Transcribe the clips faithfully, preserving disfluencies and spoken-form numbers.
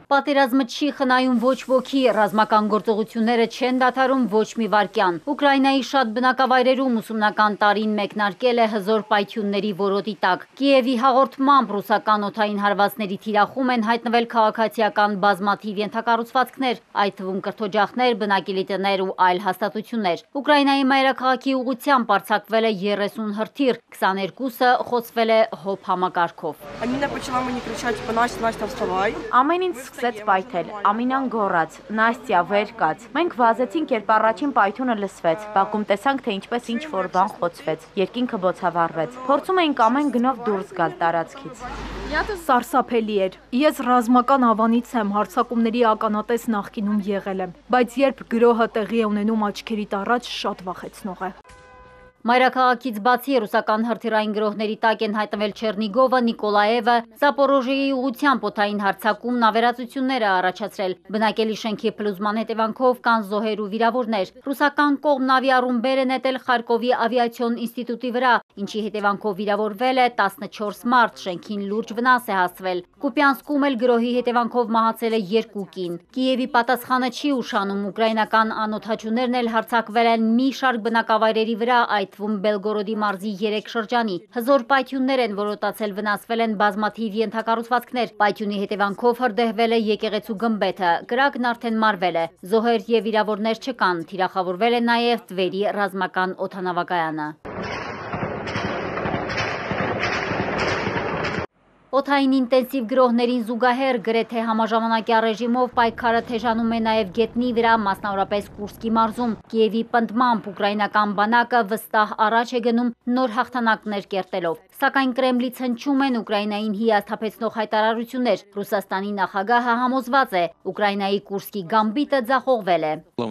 Պատերազմը չի խնայում ոչ ոքի, ռազմական գործողությունները չեն դադարում ոչ մի վայրկյան։ Ուկրաինայի շատ բնակավայրերում ուսումնական տարին մեկնարկել է հզոր պայթյունների որոտի տակ։ Կիևի հաղորդմամբ ռուսական օդային հարվածների թիրախում են հայտնվել քաղաքացիական բազմաթիվ ենթակառուցվածքներ, այդ թվում կրթօջախներ, բնակելի տներ ու այլ հաստատություններ։ Ուկրաինայի մայրաքաղաքի ուղղությամբ արձակվել է երեսուն հրթիռ, քսաներկուսը խոցվել է հոբ համակարգով։ Ամեն ինչ սկսեց պայթել, Ամինան գոռաց, Նաստյա վեր կաց։ Մենք վազեցինք, երբ առաջին պայթյունը լսվեց, բակում տեսանք, թե ինչպես ինչ-որ բան խոցվեց, երկինքը բոցավառվեց։ Փորձում էինք ամեն գնով դուրս գալ տարածքից։ Սարսափելի էր։ Ես ռազմական ավանից եմ, հարձակումների ականատես նախկինում եղել եմ, բայց երբ գրոհը տեղի է ունենում աչքերիդ առաջ, շատ վախեցնող է։ Մայրաքաղաքից բացի ռուսական հրթիռային գրոհների տակ են հայտնվել Չեռնիգովը, Նիկոլաևը, Զապորոժիեի ուղղությամբ օդային հարձակումն ավերածություններ է առաջացրել։ Բնակելի շենքի փլուզման հետևանքով կան զոհեր ու վիրավորներ։ Ռուսական կողմն ավիառումբեր է նետել Խարկովի ավիացիոն ինստիտուտի վրա, ինչի հետևանքով վիրավորվել է տասնչորս մարդ, շենքին լուրջ վնաս է հասցվել։ Կուպյանսկում էլ գրոհի հետևանքով մահացել է երկու կին։ Կիևի պատասխանը չի ուշանում, ուկրաինական անօդաչուներն էլ հարձակվել են մի շարք բնակավայրերի վրա, այդ թվում Բելգորոդի մարզի երեք շրջանի։ Հզոր պայթյուններ են որոտացել, վնասվել են բազմաթիվ ենթակառուցվածքներ։ Պայթյունի հետևանքով հրդեհվել է եկեղեցու գմբեթը, կրակն արդեն մարվել է։ Զոհեր եւ վիրավորներ չկան, թիրախավորվել է նաեւ Տվերի ռազմական օդանավակայանը։ Օդային ինտենսիվ գրոհներին զուգահեռ գրեթե համաժամանակյա ռեժիմով պայքարը թեժանում է նաև գետնի վրա, մասնավորապես Կուրսկի մարզում։ Կիևի պնդմամբ ուկրաինական բանակը վստահ առաջ է գնում նոր հաղթանակներ կերտելով։ Սակայն Կրեմլից հնչում են Ուկրաինային հիասթափեցնող հայտարարություններ։ Ռուսաստանի նախագահը համոզված է, Ուկրաինայի Կուրսկի գամբիտը ձախողվել է։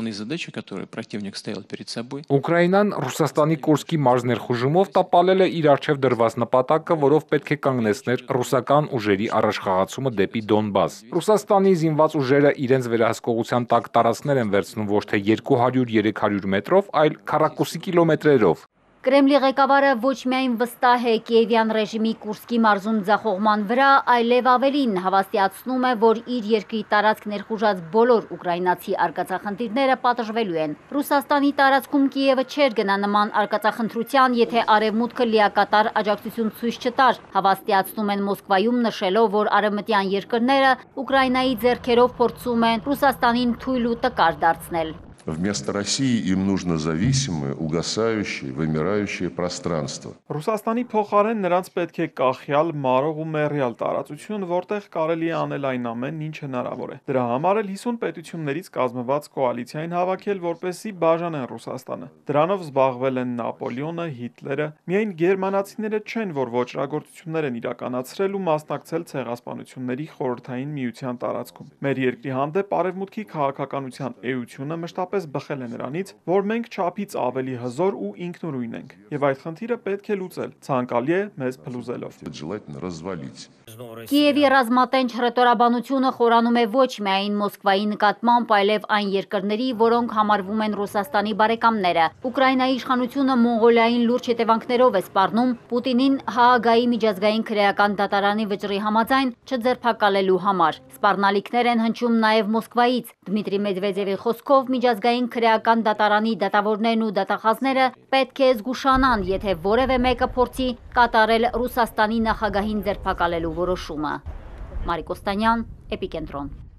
Ուկրաինան Ռուսաստանի Կուրսկի մարզ ներխուժումով տապալել է իր առջև դրված նպատակը, որով պետք է կանգնեցներ ռուսական ուժերի առաջխաղացումը դեպի Դոնբաս։ Ռուսաստանի զինված ուժերը իրենց վերահսկողության տակ տարածքներ են վերցնում ոչ թե երկու հարյուր երեք հարյուր մետրով, այլ քառակուսի կիլոմետրերով։ Կրեմլի ղեկավարը ոչ միայն վստահ է Կիևյան ռեժիմի Կուրսկի մարզում ձախողման վրա, այլև ավելին հավաստիացնում է, որ իր երկրի տարածք ներխուժած բոլոր ուկրաինացի արկածախնդիրները պատժվելու են։ Ռուսաստանի տարածքում Կիևը չէր գնա նման արկածախնդրության, եթե արևմուտքը լիակատար աջակցություն ցույց չտար։ Հավաստիացնում են Մոսկվայում, նշելով, որ արևմտյան երկրները Ուկրաինայի ձեռքերով փորձում են Ռուսաստանին թույլ ու տկար դարձնել։ Вместо России им нужно зависимое, угасающее, вымирающее пространство. Ռուսաստանի փոխարեն նրանց պետք է կախյալ, մարող ու մեռյալ տարածություն, որտեղ կարելի է անել այն ամենն, ինչ հնարավոր է։ Դրա համար էլ հիսուն պետություններից կազմված կոալիցիային հավաքել, որպեսզի բաժանեն Ռուսաստանը։ Դրանով զբաղվել են Նապոլեոնը, Հիտլերը, միայն գերմանացիները չեն, որ ոճրագործություններ են իրականացրել ու մասնակցել ցեղասպանությունների խորհրդային միության տարածքում։ Մեր երկրի հանդեպ արևմուտքի քաղաքականության էությունը մշտապես բխել է նրանից, որ մենք չափից ավելի հզոր ու ինքնուրույն ենք, եւ այդ խնդիրը պետք է լուծել, ցանկալի է մեզ փլուզելով։ Կիևի ռազմատենչ հռետորաբանությունը խորանում է ոչ միայն Մոսկվայի նկատմամբ, այլև այն երկրների, որոնք համարվում են Ռուսաստանի բարեկամները։ Ուկրաինայի իշխանությունը Մոնղոլիային լուրջ հետևանքներով է սպառնում Պուտինին Հաագայի միջազգային քրեական դատարանի վճռի համաձայն չձերբակալելու համար։ Սպառնալիքներ են հնչում նաև Մոսկվայից։ Դմիտրի Մեդվեդևի խոսքով միջազգային քրեական դատարանի դատավորներն ու դատախազները պետք է զգուշանան, եթե որևէ մեկը փորձի կատարել Ռուսաստանի նախագահին ձերբակալելու որոշումը։ Մարիկ Օստանյան, Էպիկենտրոն։